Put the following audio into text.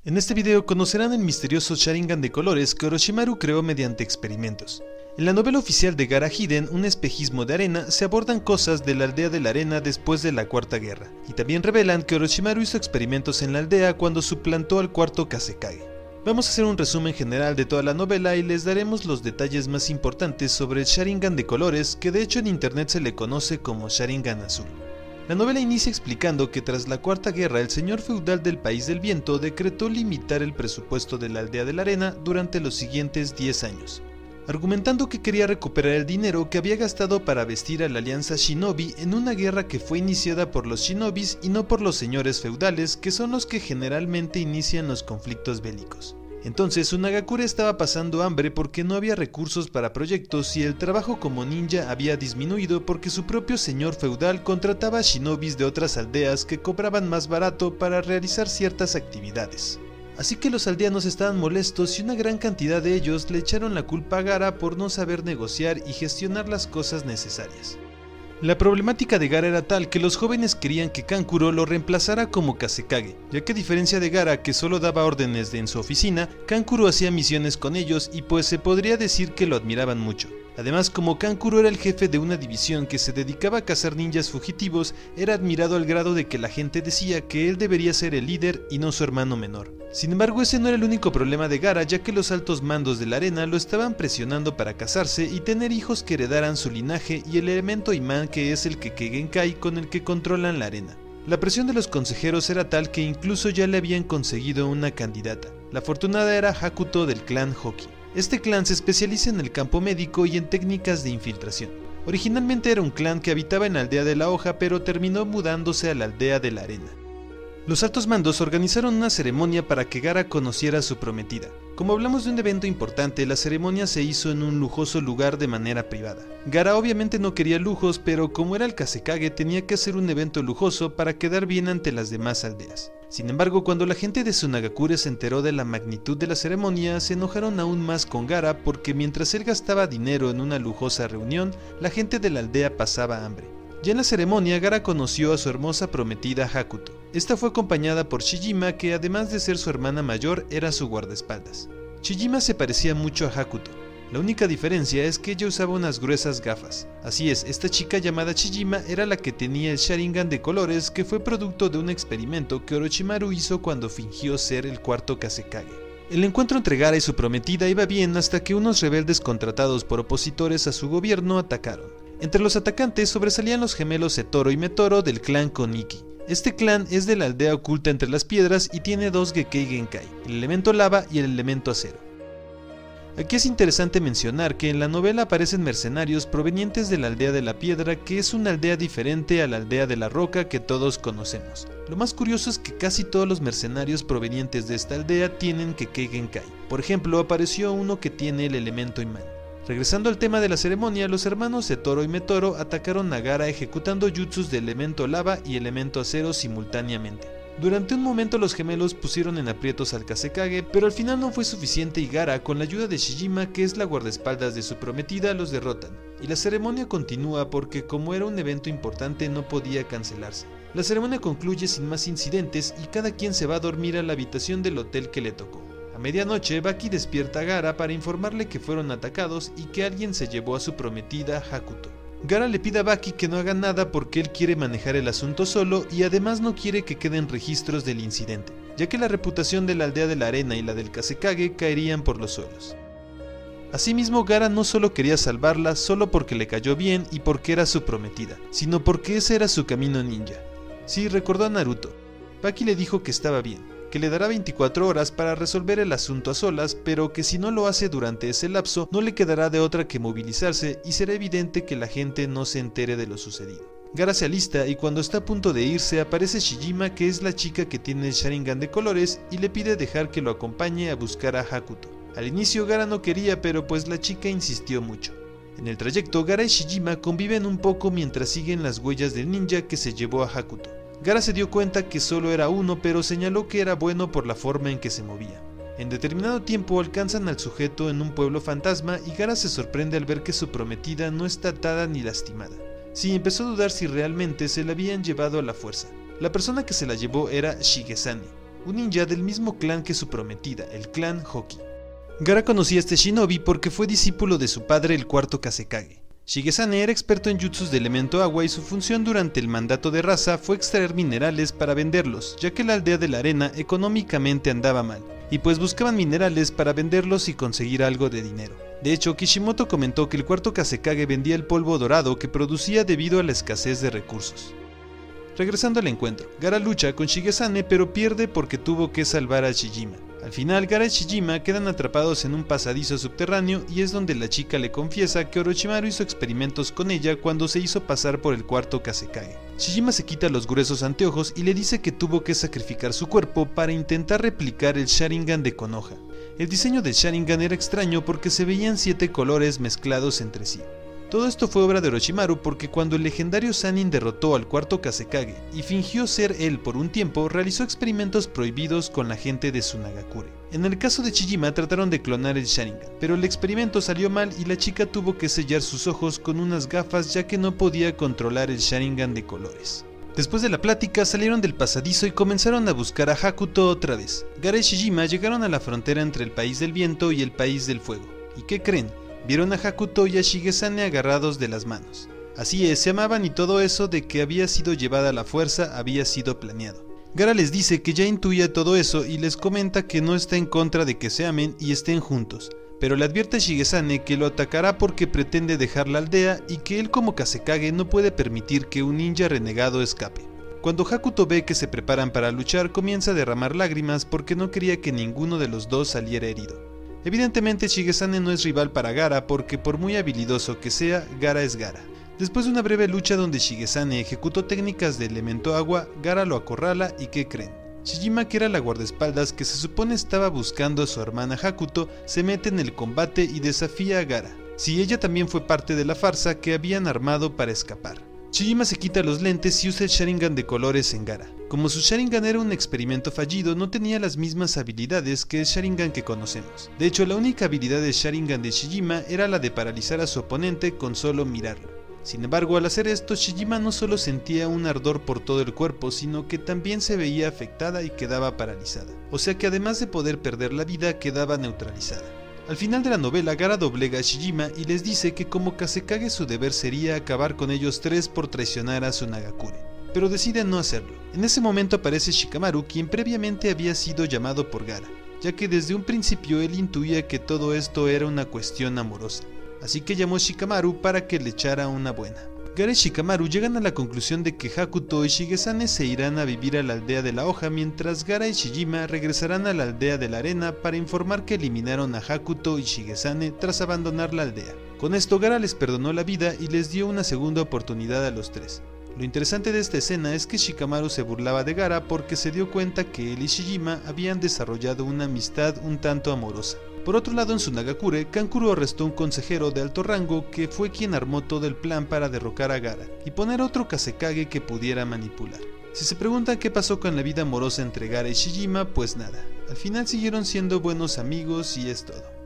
En este video conocerán el misterioso Sharingan de colores que Orochimaru creó mediante experimentos. En la novela oficial de Gaara Hiden, un espejismo de arena, se abordan cosas de la aldea de la arena después de la Cuarta Guerra, y también revelan que Orochimaru hizo experimentos en la aldea cuando suplantó al cuarto Kazekage. Vamos a hacer un resumen general de toda la novela y les daremos los detalles más importantes sobre el Sharingan de colores, que de hecho en internet se le conoce como Sharingan azul. La novela inicia explicando que tras la Cuarta Guerra el señor feudal del País del Viento decretó limitar el presupuesto de la aldea de la arena durante los siguientes 10 años, argumentando que quería recuperar el dinero que había gastado para vestir a la alianza Shinobi en una guerra que fue iniciada por los Shinobis y no por los señores feudales, que son los que generalmente inician los conflictos bélicos. Entonces Sunagakure estaba pasando hambre porque no había recursos para proyectos y el trabajo como ninja había disminuido porque su propio señor feudal contrataba shinobis de otras aldeas que cobraban más barato para realizar ciertas actividades. Así que los aldeanos estaban molestos y una gran cantidad de ellos le echaron la culpa a Gaara por no saber negociar y gestionar las cosas necesarias. La problemática de Gaara era tal que los jóvenes querían que Kankuro lo reemplazara como Kazekage, ya que a diferencia de Gaara, que solo daba órdenes en su oficina, Kankuro hacía misiones con ellos y pues se podría decir que lo admiraban mucho. Además, como Kankuro era el jefe de una división que se dedicaba a cazar ninjas fugitivos, era admirado al grado de que la gente decía que él debería ser el líder y no su hermano menor. Sin embargo, ese no era el único problema de Gaara, ya que los altos mandos de la arena lo estaban presionando para casarse y tener hijos que heredaran su linaje y el elemento imán que es el Kekkei Genkai con el que controlan la arena. La presión de los consejeros era tal que incluso ya le habían conseguido una candidata. La afortunada era Hakuto del clan Hoki. Este clan se especializa en el campo médico y en técnicas de infiltración. Originalmente era un clan que habitaba en la aldea de la hoja, pero terminó mudándose a la aldea de la arena. Los altos mandos organizaron una ceremonia para que Gaara conociera a su prometida. Como hablamos de un evento importante, la ceremonia se hizo en un lujoso lugar de manera privada. Gaara obviamente no quería lujos, pero como era el Kazekage tenía que hacer un evento lujoso para quedar bien ante las demás aldeas. Sin embargo, cuando la gente de Sunagakure se enteró de la magnitud de la ceremonia, se enojaron aún más con Gaara porque mientras él gastaba dinero en una lujosa reunión, la gente de la aldea pasaba hambre. Ya en la ceremonia, Gaara conoció a su hermosa prometida Hakuto. Esta fue acompañada por Shijima, que además de ser su hermana mayor, era su guardaespaldas. Shijima se parecía mucho a Hakuto. La única diferencia es que ella usaba unas gruesas gafas. Así es, esta chica llamada Shijima era la que tenía el Sharingan de colores, que fue producto de un experimento que Orochimaru hizo cuando fingió ser el cuarto Kazekage. El encuentro entre Gaara y su prometida iba bien hasta que unos rebeldes contratados por opositores a su gobierno atacaron. Entre los atacantes sobresalían los gemelos Zetoro y Metoro del clan Koniki. Este clan es de la aldea oculta entre las piedras y tiene dos Kekkei Genkai, el elemento lava y el elemento acero. Aquí es interesante mencionar que en la novela aparecen mercenarios provenientes de la aldea de la piedra, que es una aldea diferente a la aldea de la roca que todos conocemos. Lo más curioso es que casi todos los mercenarios provenientes de esta aldea tienen Kekkei Genkai. Por ejemplo, apareció uno que tiene el elemento imán. Regresando al tema de la ceremonia, los hermanos Zetoro y Metoro atacaron a Gaara ejecutando jutsus de elemento lava y elemento acero simultáneamente. Durante un momento los gemelos pusieron en aprietos al Kazekage, pero al final no fue suficiente y Gaara, con la ayuda de Shijima, que es la guardaespaldas de su prometida, los derrotan. Y la ceremonia continúa porque como era un evento importante no podía cancelarse. La ceremonia concluye sin más incidentes y cada quien se va a dormir a la habitación del hotel que le tocó. A medianoche, Baki despierta a Gaara para informarle que fueron atacados y que alguien se llevó a su prometida Hakuto. Gaara le pide a Baki que no haga nada porque él quiere manejar el asunto solo y además no quiere que queden registros del incidente, ya que la reputación de la aldea de la arena y la del Kazekage caerían por los suelos. Asimismo, Gaara no solo quería salvarla solo porque le cayó bien y porque era su prometida, sino porque ese era su camino ninja. Sí, recordó a Naruto. Baki le dijo que estaba bien, que le dará 24 horas para resolver el asunto a solas, pero que si no lo hace durante ese lapso no le quedará de otra que movilizarse y será evidente que la gente no se entere de lo sucedido. Gaara se alista y cuando está a punto de irse aparece Shijima, que es la chica que tiene el Sharingan de colores, y le pide dejar que lo acompañe a buscar a Hakuto. Al inicio Gaara no quería, pero pues la chica insistió mucho. En el trayecto, Gaara y Shijima conviven un poco mientras siguen las huellas del ninja que se llevó a Hakuto. Gaara se dio cuenta que solo era uno, pero señaló que era bueno por la forma en que se movía. En determinado tiempo alcanzan al sujeto en un pueblo fantasma y Gaara se sorprende al ver que su prometida no está atada ni lastimada. Sí, empezó a dudar si realmente se la habían llevado a la fuerza. La persona que se la llevó era Shigesane. un ninja del mismo clan que su prometida, el clan Hoki. Gaara conocía a este shinobi porque fue discípulo de su padre, el cuarto Kazekage. Shigesane era experto en jutsus de elemento agua y su función durante el mandato de raza fue extraer minerales para venderlos, ya que la aldea de la arena económicamente andaba mal, y pues buscaban minerales para venderlos y conseguir algo de dinero. De hecho, Kishimoto comentó que el cuarto Kazekage vendía el polvo dorado que producía debido a la escasez de recursos. Regresando al encuentro, Gaara lucha con Shigesane pero pierde porque tuvo que salvar a Shijima. Al final, Gaara y Shijima quedan atrapados en un pasadizo subterráneo y es donde la chica le confiesa que Orochimaru hizo experimentos con ella cuando se hizo pasar por el cuarto Kazekage. Shijima se quita los gruesos anteojos y le dice que tuvo que sacrificar su cuerpo para intentar replicar el Sharingan de Konoha. El diseño del Sharingan era extraño porque se veían 7 colores mezclados entre sí. Todo esto fue obra de Orochimaru porque cuando el legendario Sannin derrotó al cuarto Kazekage y fingió ser él por un tiempo, realizó experimentos prohibidos con la gente de Sunagakure. En el caso de Shijima trataron de clonar el Sharingan, pero el experimento salió mal y la chica tuvo que sellar sus ojos con unas gafas ya que no podía controlar el Sharingan de colores. Después de la plática salieron del pasadizo y comenzaron a buscar a Hakuto otra vez. Gaara y Shijima llegaron a la frontera entre el país del viento y el país del fuego. ¿Y qué creen? Vieron a Hakuto y a Shigesane agarrados de las manos. Así es, se amaban y todo eso de que había sido llevada a la fuerza había sido planeado. Gaara les dice que ya intuía todo eso y les comenta que no está en contra de que se amen y estén juntos, pero le advierte a Shigesane que lo atacará porque pretende dejar la aldea y que él como Kazekage no puede permitir que un ninja renegado escape. Cuando Hakuto ve que se preparan para luchar, comienza a derramar lágrimas porque no quería que ninguno de los dos saliera herido. Evidentemente Shigesane no es rival para Gaara porque por muy habilidoso que sea, Gaara es Gaara. Después de una breve lucha donde Shigesane ejecutó técnicas de elemento agua, Gaara lo acorrala y ¿qué creen? Shijima, que era la guardaespaldas que se supone estaba buscando a su hermana Hakuto, se mete en el combate y desafía a Gaara. Si ella también fue parte de la farsa que habían armado para escapar. Shijima se quita los lentes y usa el Sharingan de colores en Gaara. Como su Sharingan era un experimento fallido, no tenía las mismas habilidades que el Sharingan que conocemos. De hecho, la única habilidad del Sharingan de Shijima era la de paralizar a su oponente con solo mirarlo. Sin embargo, al hacer esto, Shijima no solo sentía un ardor por todo el cuerpo, sino que también se veía afectada y quedaba paralizada. O sea que además de poder perder la vida, quedaba neutralizada. Al final de la novela, Gaara doblega a Shijima y les dice que como Kazekage su deber sería acabar con ellos tres por traicionar a Sunagakure, pero decide no hacerlo. En ese momento aparece Shikamaru, quien previamente había sido llamado por Gaara, ya que desde un principio él intuía que todo esto era una cuestión amorosa, así que llamó a Shikamaru para que le echara una buena. Gaara y Shikamaru llegan a la conclusión de que Hakuto y Shigesane se irán a vivir a la aldea de la hoja, mientras Gaara y Shijima regresarán a la aldea de la arena para informar que eliminaron a Hakuto y Shigesane tras abandonar la aldea. Con esto Gaara les perdonó la vida y les dio una segunda oportunidad a los tres. Lo interesante de esta escena es que Shikamaru se burlaba de Gaara porque se dio cuenta que él y Shijima habían desarrollado una amistad un tanto amorosa. Por otro lado, en Sunagakure, Kankuro arrestó a un consejero de alto rango que fue quien armó todo el plan para derrocar a Gaara y poner otro Kazekage que pudiera manipular. Si se preguntan qué pasó con la vida amorosa entre Gaara y Shijima, pues nada, al final siguieron siendo buenos amigos y es todo.